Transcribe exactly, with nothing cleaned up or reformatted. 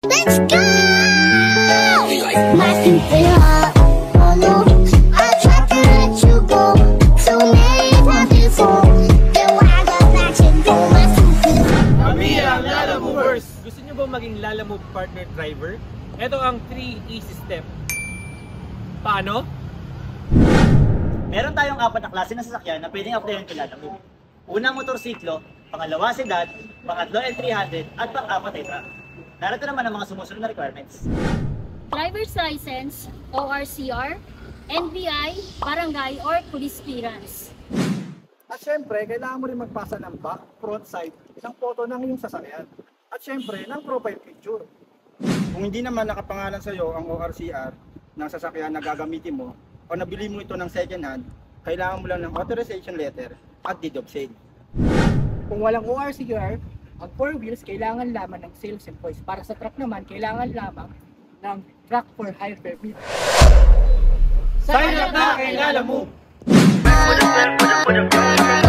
Let's go! My stupid heart, oh no, I tried to let you go so many times before. Then why the action go my stupid heart? Kami ang Lala Movers! Gusto nyo ba maging Lala Move partner driver? Ito ang three easy step. Paano? Meron tayong apat na klase ng sasakyan na pwedeng applyan kay Lala Move. Unang motorsiklo, pangalawa sedan, pangatlo L three hundred, at pang-apat ay truck. Narito naman ang mga sumusunod na requirements. Driver's license, O R C R, N B I, barangay, or police clearance. At syempre, kailangan mo rin magpasa ng back, front, side, ng photo ng iyong sasakyan. At syempre, ng profile picture. Kung hindi naman nakapangalan sa iyo ang O R C R ng sasakyan na gagamitin mo o nabili mo ito ng second hand, kailangan mo lang ng authorization letter at deed of sale. Kung walang O R C R, ang four wheels kailangan lamang ng sales invoice. Para sa truck naman, kailangan lamang ng truck for hire permit. Sign up na kay Lala Move!